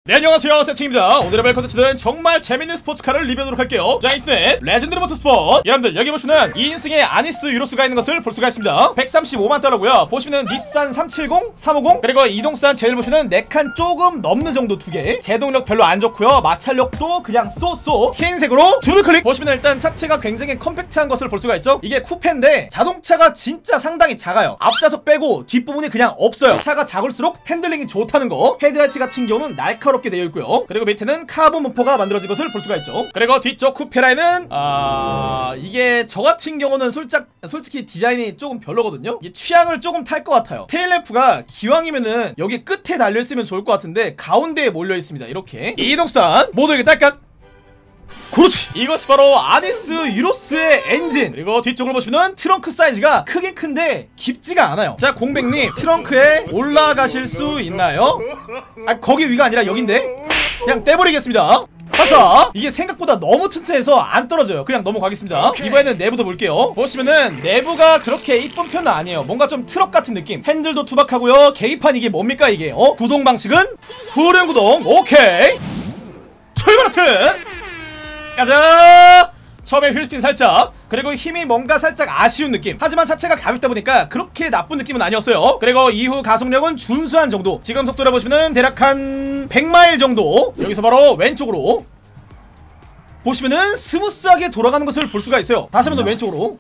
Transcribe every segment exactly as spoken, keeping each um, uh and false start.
네, 안녕하세요, 세팅입니다. 오늘의 벨 컨텐츠는 정말 재밌는 스포츠카를 리뷰하도록 할게요. 자, 인터넷 레전드리 모터스포츠. 여러분들 여기 보시면 이 인승에 아니스 유로스가 있는 것을 볼 수가 있습니다. 백삼십오만 달러고요 보시면 닛산 삼백칠십, 삼백오십, 그리고 이동산 제일 보시는 네 칸 조금 넘는 정도 두개. 제동력 별로 안 좋고요 마찰력도 그냥 쏘쏘. 흰색으로 두들클릭 보시면 일단 차체가 굉장히 컴팩트한 것을 볼 수가 있죠. 이게 쿠페인데 자동차가 진짜 상당히 작아요. 앞좌석 빼고 뒷부분이 그냥 없어요. 차가 작을수록 핸들링이 좋다는 거. 헤드라이트 같은 경우는 날카롭게 되어 있고요. 그리고 밑에는 카본 범퍼가 만들어진 것을 볼 수가 있죠. 그리고 뒤쪽 쿠페라인은 아... 이게 저 같은 경우는 솔직, 솔직히 디자인이 조금 별로거든요. 이게 취향을 조금 탈 것 같아요. 테일램프가 기왕이면은 여기 끝에 달려있으면 좋을 것 같은데 가운데에 몰려있습니다. 이렇게 이동산 모두에게 딸깍. 그렇지! 이것이 바로 아니스 유로스의 엔진! 그리고 뒤쪽을 보시면 트렁크 사이즈가 크긴 큰데 깊지가 않아요. 자, 공백님 트렁크에 올라가실 수 있나요? 아, 거기 위가 아니라 여긴데? 그냥 떼버리겠습니다. 파사! 이게 생각보다 너무 튼튼해서 안 떨어져요. 그냥 넘어가겠습니다. 이번에는 내부도 볼게요. 보시면은 내부가 그렇게 이쁜 편은 아니에요. 뭔가 좀 트럭 같은 느낌. 핸들도 투박하고요. 계기판 이게 뭡니까 이게? 어? 구동 방식은? 후륜 구동. 오케이! 출발하트! 가자! 처음에 휠스핀 살짝, 그리고 힘이 뭔가 살짝 아쉬운 느낌. 하지만 차체가 가볍다 보니까 그렇게 나쁜 느낌은 아니었어요. 그리고 이후 가속력은 준수한 정도. 지금 속도를 보시면은 대략 한 백 마일 정도. 여기서 바로 왼쪽으로 보시면은 스무스하게 돌아가는 것을 볼 수가 있어요. 다시 한번 더 왼쪽으로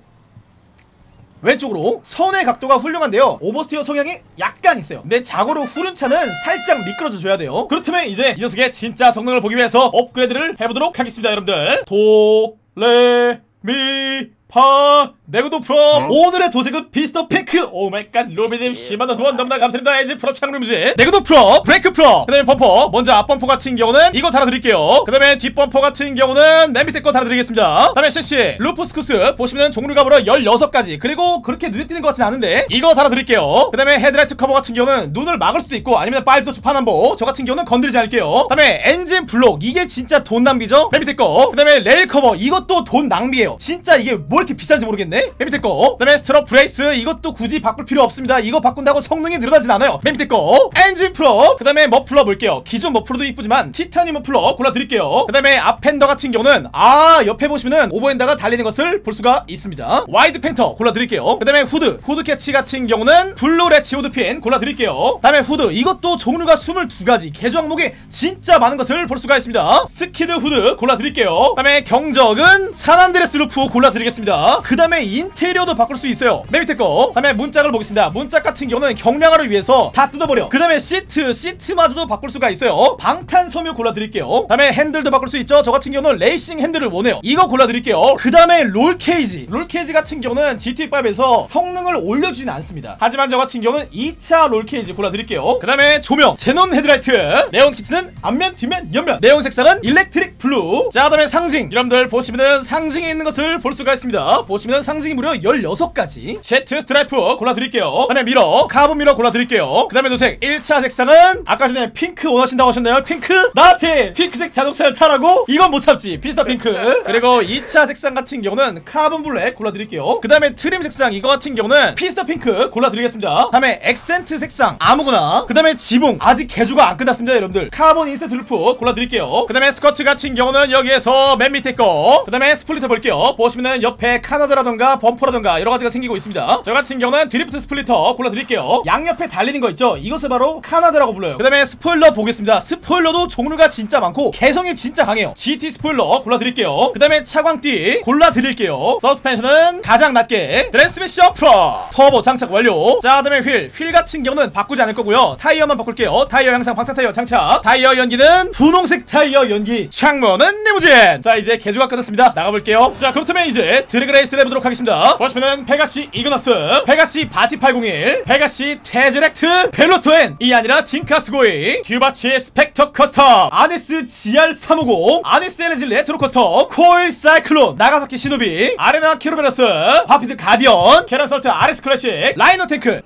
왼쪽으로. 선의 각도가 훌륭한데요 오버스티어 성향이 약간 있어요. 근데 자고로 후륜차는 살짝 미끄러져 줘야 돼요. 그렇다면 이제 이 녀석의 진짜 성능을 보기 위해서 업그레이드를 해보도록 하겠습니다. 여러분들 도, 레, 미, 파, 내구도 프로. 어? 오늘의 도색은 피스터 핑크. 오마이갓 로비님 십만원 후원 너무나 감사합니다. 이제 프로 창rum이지. 내구도 프로, 브레이크 프로, 그 다음에 범퍼. 먼저 앞범퍼 같은 경우는 이거 달아드릴게요. 그 다음에 뒷범퍼 같은 경우는 맨 밑에 거 달아드리겠습니다. 그 다음에 씨씨 루프스쿠스 보시면 종류가 바로 열여섯 가지. 그리고 그렇게 눈에 띄는 것 같진 않은데 이거 달아드릴게요. 그 다음에 헤드라이트 커버 같은 경우는 눈을 막을 수도 있고 아니면 빨도 주판한보. 저 같은 경우는 건드리지 않을게요. 그 다음에 엔진 블록, 이게 진짜 돈 낭비죠. 맨 밑에 거. 그 다음에 레일 커버, 이것도 돈 낭비예요. 진짜 이게 뭐 이렇게 비싼지 모르겠네. 맨 밑에 거. 그 다음에 스트럽 브레이스, 이것도 굳이 바꿀 필요 없습니다. 이거 바꾼다고 성능이 늘어나진 않아요. 맨 밑에 거. 엔진 프로. 그 다음에 머플러 볼게요. 기존 머플러도 이쁘지만 티타늄 머플러 골라드릴게요. 그 다음에 앞펜더 같은 경우는 아 옆에 보시면은 오버핸더가 달리는 것을 볼 수가 있습니다. 와이드 펜터 골라드릴게요. 그 다음에 후드 후드 캐치 같은 경우는 블루 레치 후드핀 골라드릴게요. 그 다음에 후드, 이것도 종류가 스물두 가지. 개조 항목이 진짜 많은 것을 볼 수가 있습니다. 스키드 후드 골라드릴게요. 그 다음에 경적은 산안드레스 루프 골라드리겠습니다. 그 다음에 인테리어도 바꿀 수 있어요. 맨 밑에 거. 그 다음에 문짝을 보겠습니다. 문짝 같은 경우는 경량화를 위해서 다 뜯어버려. 그 다음에 시트 시트마저도 바꿀 수가 있어요. 방탄섬유 골라드릴게요. 그 다음에 핸들도 바꿀 수 있죠. 저 같은 경우는 레이싱 핸들을 원해요. 이거 골라드릴게요. 그 다음에 롤 케이지 롤 케이지 같은 경우는 지티오에서 성능을 올려주진 않습니다. 하지만 저 같은 경우는 이 차 롤 케이지 골라드릴게요. 그 다음에 조명 제논 헤드라이트. 네온 키트는 앞면 뒷면 옆면. 네온 색상은 일렉트릭 블루. 자, 그 다음에 상징. 여러분들 보시면은 상징이 있는 것을 볼 수가 있습니다. 보시면 상징이 무려 열여섯 가지. 제트 스트라이프 골라드릴게요. 그 다음에 미러, 카본 미러 골라드릴게요. 그 다음에 노색 일 차 색상은 아까 전에 핑크 원하신다고 하셨나요? 핑크? 나한테 핑크색 자동차를 타라고? 이건 못 참지. 피스타 핑크. 그리고 이 차 색상 같은 경우는 카본 블랙 골라드릴게요. 그 다음에 트림 색상 이거 같은 경우는 피스타 핑크 골라드리겠습니다. 그 다음에 액센트 색상 아무거나. 그 다음에 지붕 아직 개조가 안 끝났습니다. 여러분들 카본 인스턴트 루프 골라드릴게요. 그 다음에 스커트 같은 경우는 여기에서 맨 밑에 거. 그 다음에 스플리터 볼게요. 보시면은 옆에 카나드라던가 범퍼라던가 여러가지가 생기고 있습니다. 저 같은 경우는 드리프트 스플리터 골라드릴게요. 양옆에 달리는 거 있죠? 이것을 바로 카나드라고 불러요. 그 다음에 스포일러 보겠습니다. 스포일러도 종류가 진짜 많고 개성이 진짜 강해요. 지티 스포일러 골라드릴게요. 그 다음에 차광띠 골라드릴게요. 서스펜션은 가장 낮게 트랜스미션 프로 터보 장착 완료. 자, 그 다음에 휠 휠 같은 경우는 바꾸지 않을 거고요. 타이어만 바꿀게요. 타이어 항상 방탄 타이어 장착. 타이어 연기는 분홍색 타이어 연기. 창문은 리무진. 자, 이제 개조가 끝났습니다. 나가볼게요. 자, 그렇다면 이제 드래그레이스를 해보도록 하겠습니다. 보시면은 페가시 이그너스, 페가시 바티 팔공일, 페가시 테즈렉트, 벨로스토엔, 이 아니라 딩카스고이, 듀바치 스펙터 커스텀, 아니스 지알 삼오공, 아니스 에너지 레트로 커스텀, 코일 사이클론, 나가사키 시노비, 아레나 키로베러스, 바피드 가디언, 캐런설트 아레스 클래식, 라이너 탱크.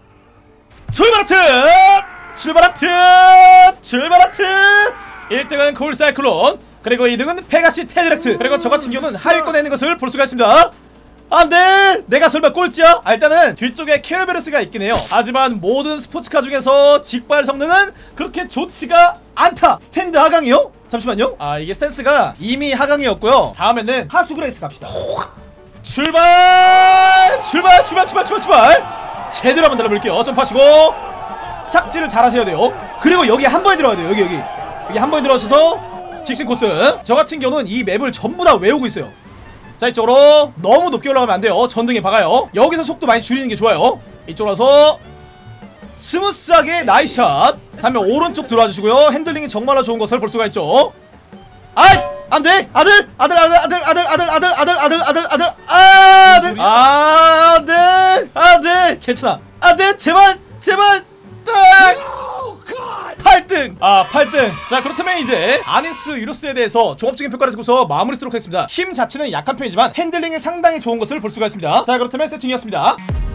출발하트! 출발하트! 출발하트! 일 등은 코일 사이클론, 그리고 이 등은 페가시 테즈렉트. 그리고 저 같은 경우는 하위권에 있는 것을 볼 수가 있습니다. 안돼! 내가 설마 꼴찌야? 아, 일단은 뒤쪽에 케르베르스가 있긴 해요. 하지만 모든 스포츠카 중에서 직발 성능은 그렇게 좋지가 않다. 스탠드 하강이요? 잠시만요. 아, 이게 스탠스가 이미 하강이었고요. 다음에는 하수 그레이스 갑시다. 출발! 출발! 출발! 출발! 출발! 출발! 제대로 한번 달려볼게요. 점프하시고 착지를 잘 하셔야 돼요. 그리고 여기 한 번에 들어가야 돼요. 여기 여기 여기 한 번에 들어가셔서 직진 코스. 저 같은 경우는 이 맵을 전부 다 외우고 있어요. 자, 이쪽으로 너무 높게 올라가면 안 돼요. 전등에 박아요. 여기서 속도 많이 줄이는 게 좋아요. 이쪽으로 와서 스무스하게 나이스샷. 다음에 오른쪽 들어와 주시고요. 핸들링이 정말로 좋은 것을 볼 수가 있죠. 아이! 안돼! 아들! 아들! 아들! 아들! 아들! 아들! 아들! 아들! 아들! 아들! 아들! 아들! 아들! 아들! 괜찮아. 아들! 제발! 제발! 딱! 팔 등! 아, 팔 등! 자, 그렇다면 이제 아니스 유루스에 대해서 종합적인 평가를 해주고서 마무리 쓰도록 하겠습니다. 힘 자체는 약한 편이지만 핸들링이 상당히 좋은 것을 볼 수가 있습니다. 자, 그렇다면 세팅이었습니다.